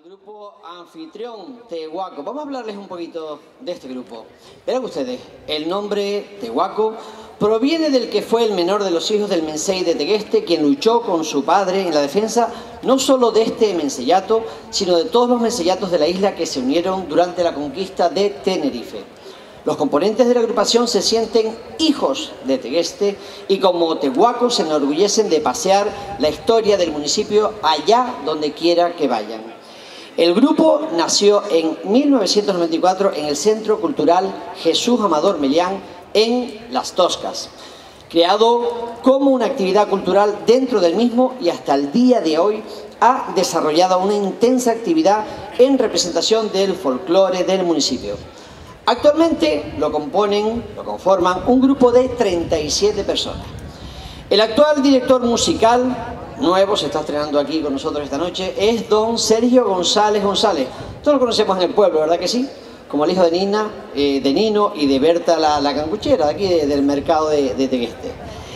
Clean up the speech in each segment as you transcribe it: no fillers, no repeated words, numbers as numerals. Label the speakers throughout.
Speaker 1: grupo anfitrión Tehuaco. Vamos a hablarles un poquito de este grupo. Verán ustedes, el nombre Tehuaco proviene del que fue el menor de los hijos del Mensei de Tegueste, quien luchó con su padre en la defensa no solo de este menseyato, sino de todos los menseyatos de la isla que se unieron durante la conquista de Tenerife. Los componentes de la agrupación se sienten hijos de Tegueste y como tehuacos se enorgullecen de pasear la historia del municipio allá donde quiera que vayan. El grupo nació en 1994 en el Centro Cultural Jesús Amador Melián en Las Toscas, creado como una actividad cultural dentro del mismo y hasta el día de hoy ha desarrollado una intensa actividad en representación del folclore del municipio. Actualmente lo conforman un grupo de 37 personas. El actual director musical, nuevo, se está estrenando aquí con nosotros esta noche, es don Sergio González González. Todos lo conocemos en el pueblo, ¿verdad que sí? Como el hijo de Nino y de Berta la canguchera, de aquí del mercado de Tegueste.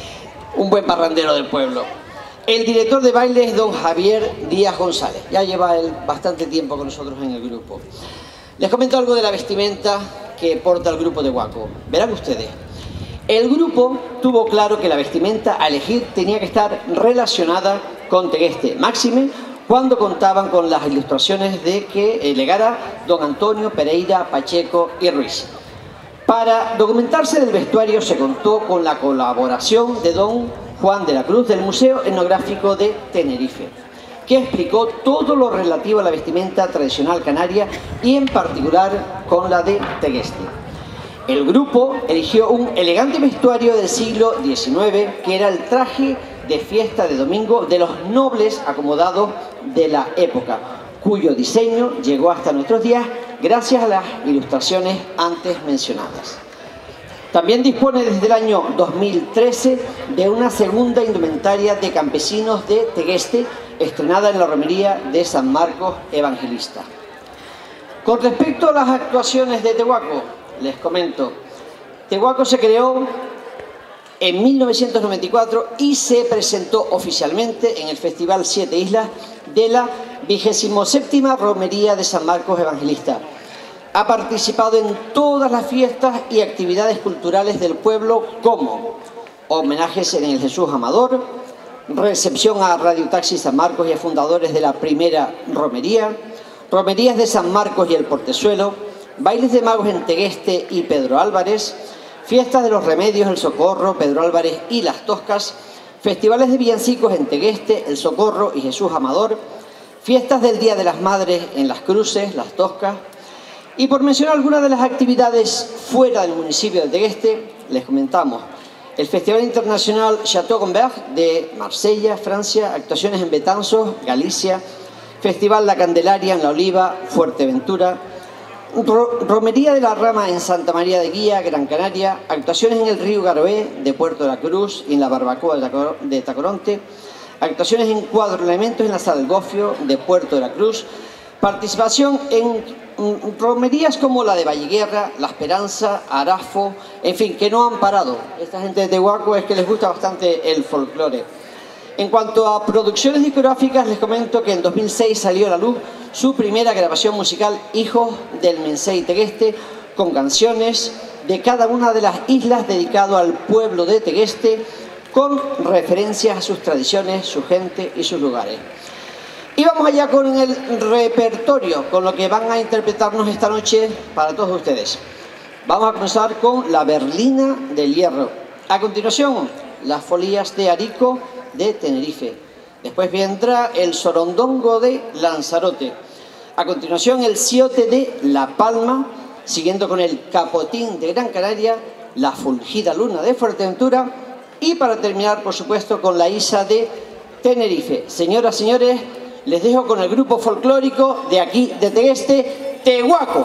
Speaker 1: Un buen parrandero del pueblo. El director de baile es don Javier Díaz González. Ya lleva él bastante tiempo con nosotros en el grupo. Les comento algo de la vestimenta que porta el grupo Tehuaco. Verán ustedes, el grupo tuvo claro que la vestimenta a elegir tenía que estar relacionada con Tegueste, máxime cuando contaban con las ilustraciones de que legara don Antonio Pereira Pacheco y Ruiz. Para documentarse del vestuario se contó con la colaboración de don Juan de la Cruz del Museo Etnográfico de Tenerife, que explicó todo lo relativo a la vestimenta tradicional canaria y en particular con la de Tegueste. El grupo eligió un elegante vestuario del siglo XIX, que era el traje de fiesta de domingo de los nobles acomodados de la época, cuyo diseño llegó hasta nuestros días gracias a las ilustraciones antes mencionadas. También dispone desde el año 2013 de una segunda indumentaria de campesinos de Tegueste, estrenada en la romería de San Marcos Evangelista. Con respecto a las actuaciones de Tehuaco, les comento, Tehuaco se creó en 1994 y se presentó oficialmente en el Festival Siete Islas de la 27ª Romería de San Marcos Evangelista. Ha participado en todas las fiestas y actividades culturales del pueblo como homenajes en el Jesús Amador, recepción a Radio Taxi San Marcos y a fundadores de la primera romería, romerías de San Marcos y el Portezuelo, bailes de magos en Tegueste y Pedro Álvarez, fiestas de los Remedios, el Socorro, Pedro Álvarez y Las Toscas, festivales de villancicos en Tegueste, el Socorro y Jesús Amador, fiestas del Día de las Madres en Las Cruces, Las Toscas. Y por mencionar algunas de las actividades fuera del municipio de Tegueste, les comentamos el Festival Internacional Chateauguay de Marsella, Francia, actuaciones en Betanzos, Galicia, Festival La Candelaria en La Oliva, Fuerteventura, Romería de la Rama en Santa María de Guía, Gran Canaria, actuaciones en el Río Garoé de Puerto de la Cruz y en la Barbacoa de Tacoronte, actuaciones en Cuatro Elementos en la Sala del Gofio de Puerto de la Cruz, participación en romerías como la de Valleguerra, La Esperanza, Arafo, en fin, que no han parado. Esta gente de Tehuaco es que les gusta bastante el folclore. En cuanto a producciones discográficas, les comento que en 2006 salió a la luz su primera grabación musical, Hijos del Mensei Tegueste, con canciones de cada una de las islas dedicado al pueblo de Tegueste, con referencias a sus tradiciones, su gente y sus lugares. Y vamos allá con el repertorio, con lo que van a interpretarnos esta noche para todos ustedes. Vamos a comenzar con la Berlina del Hierro. A continuación, las Folías de Arico de Tenerife. Después vendrá el Sorondongo de Lanzarote. A continuación, el Ciote de La Palma, siguiendo con el Capotín de Gran Canaria, la Fulgida Luna de Fuerteventura y para terminar, por supuesto, con la Isa de Tenerife. Señoras, señores, les dejo con el grupo folclórico de aquí, de Tegueste, Tehuaco.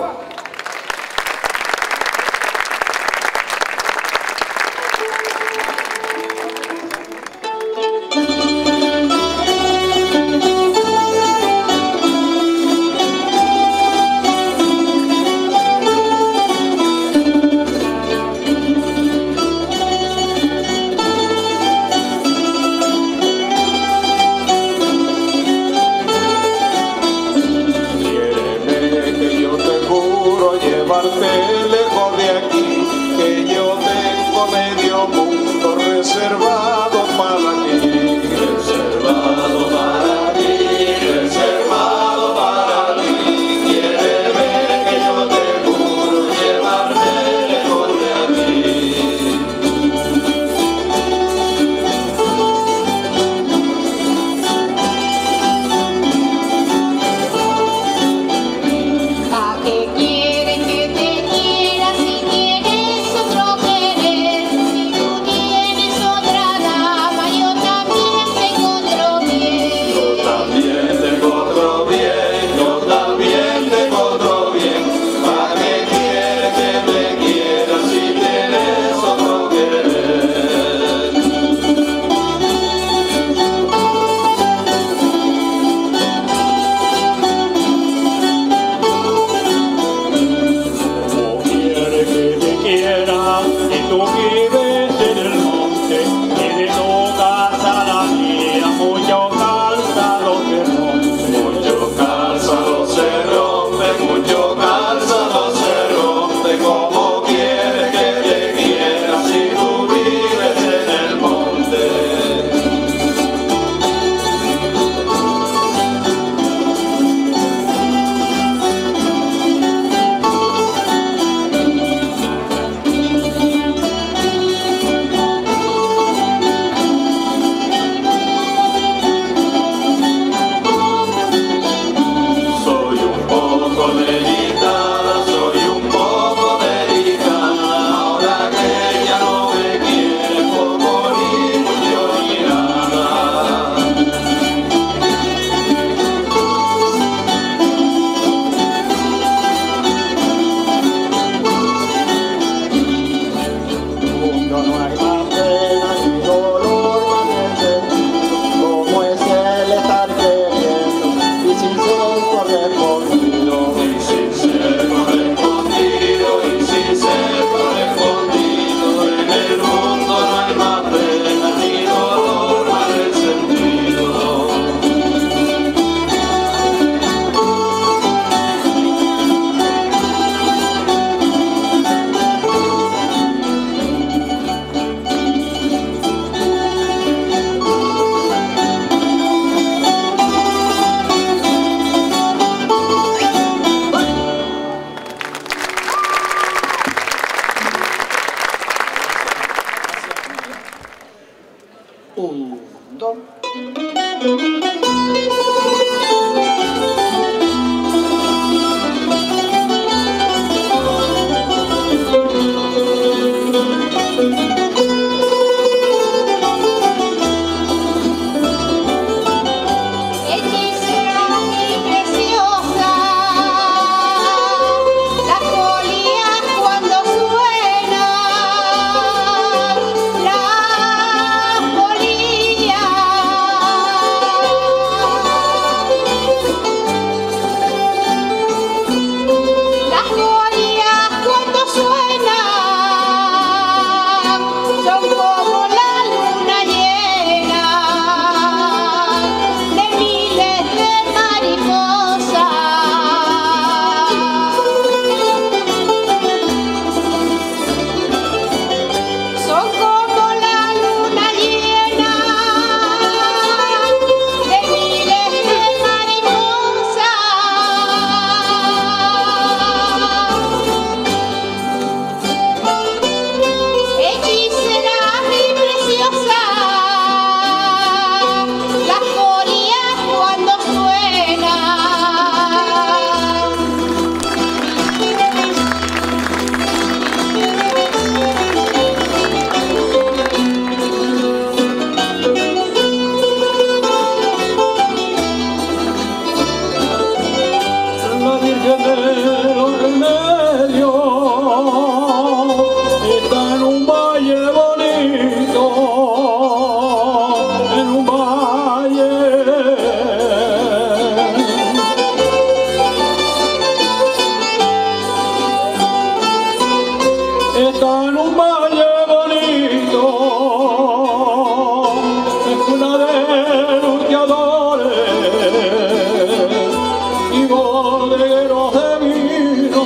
Speaker 2: bodegueros de vino.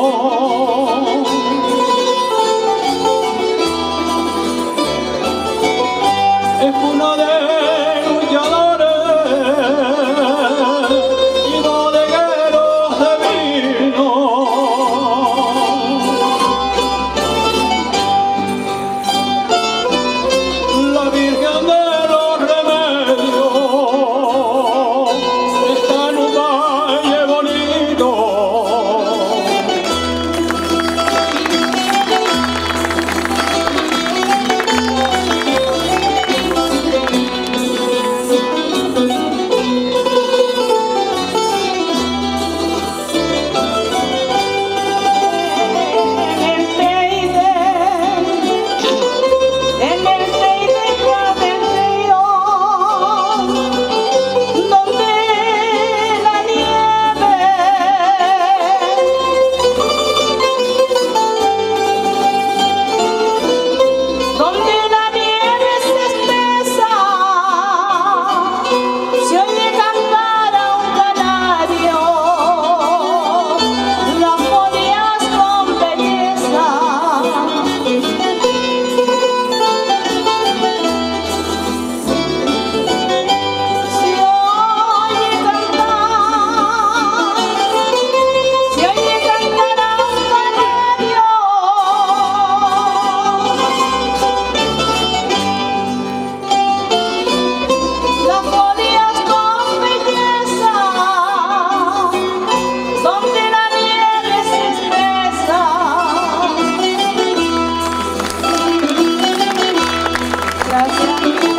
Speaker 2: Es cuna de luchadores y bodegueros de vino. La Virgen de los Remedios está en un valle bonito.
Speaker 3: En el Teide Cadenillo, donde la nieve, es espesa, se oye cantar a un canario, las folias con belleza. Se oye cantar a un canario, las folias con belleza, donde la nieve es espesa. Gracias.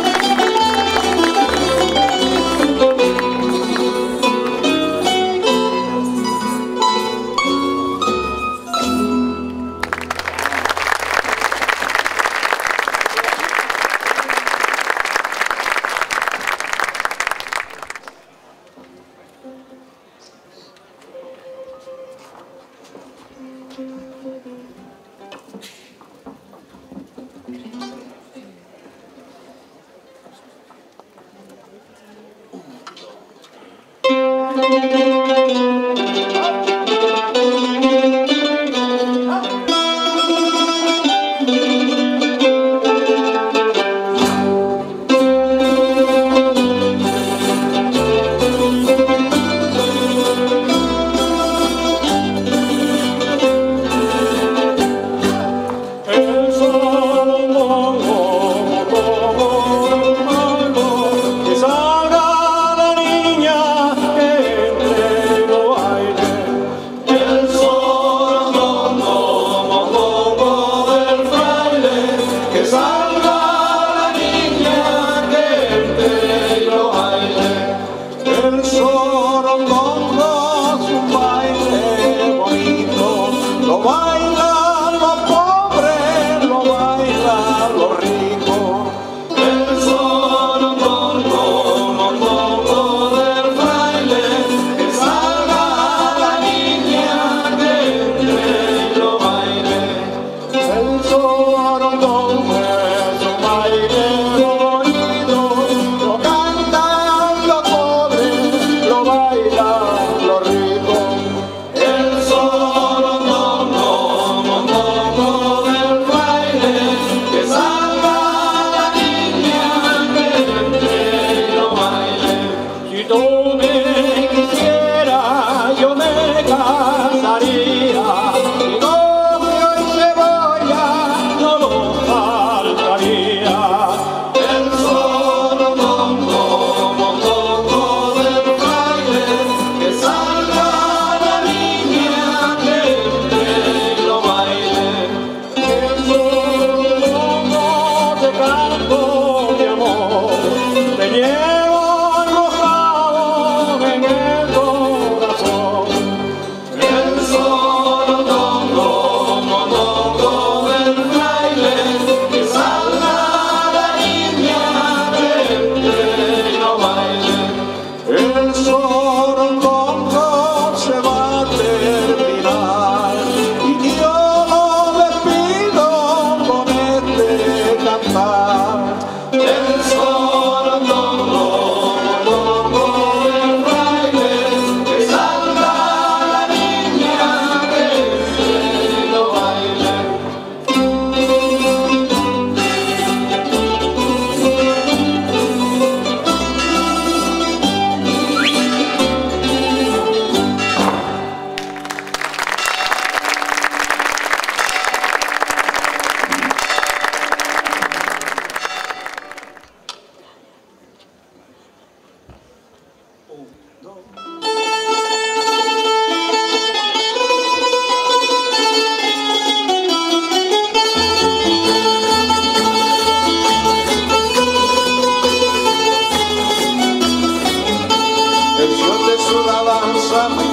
Speaker 2: El salmongo como hermano, que salga la niña que entre los bailes.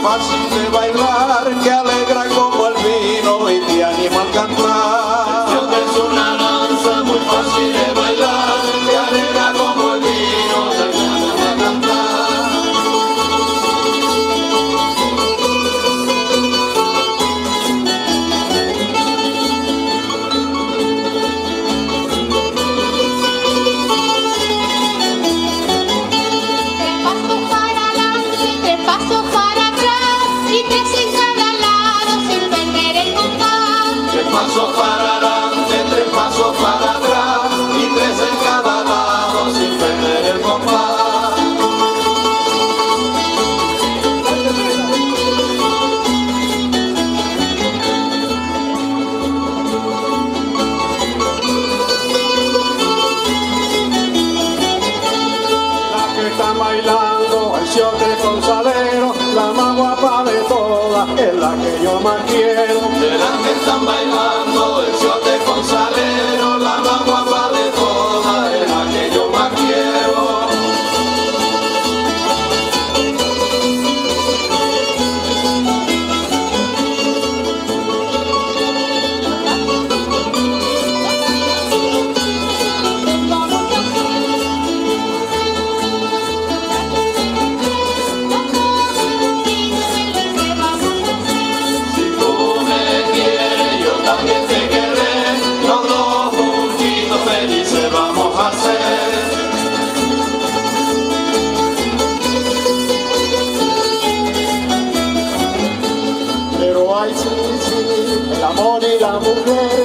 Speaker 4: fácil de bailar, que alegra como el vino y te anima al cantar.
Speaker 2: Es una danza muy fácil de bailar, que alegra como el vino, te anima a cantar.
Speaker 4: Pasos para adelante, tres pasos para atrás y tres en cada lado sin perder el compás.
Speaker 2: La que está bailando el Xiote con Salero, la más guapa de todas, es la que yo más quiero.
Speaker 4: De las que están bailando el Xiote con Salero, la más guapa de todas, es la que yo más quiero.
Speaker 2: Pero ay, sí, sí, el amor y la mujer